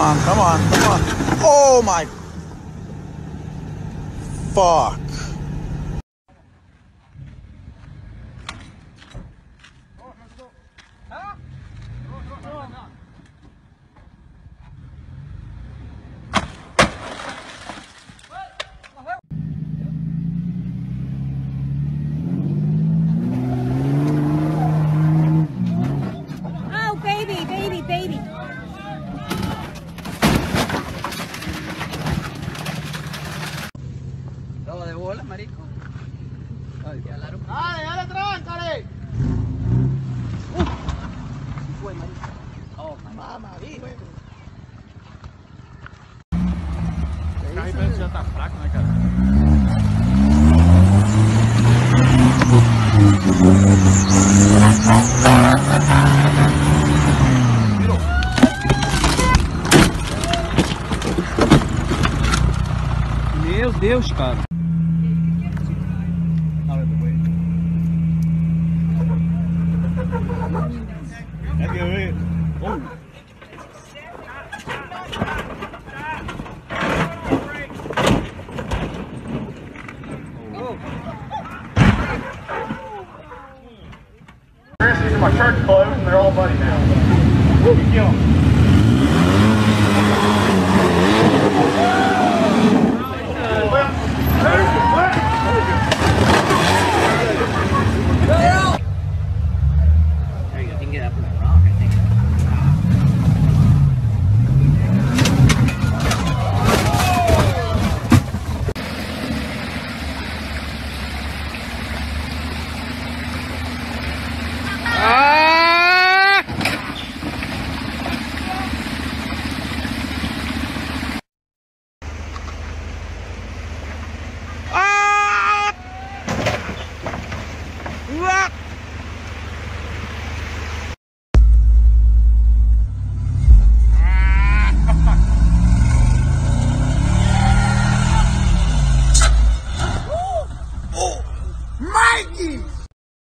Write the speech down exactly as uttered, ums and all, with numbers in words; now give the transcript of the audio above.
on, come on, come on. Oh my. Fuck. De bola, marico. Ay, dale, dale, tráncale. Uh, fue, marico. Oh, mamá, dime. Carro parece já tá fraco, né, cara? Virou. Meu Deus, cara. É que eu vi. Oh. These are my church clothes and they're all muddy now. Woo, you kill them. There you go, you can get up on that rock, I think. What?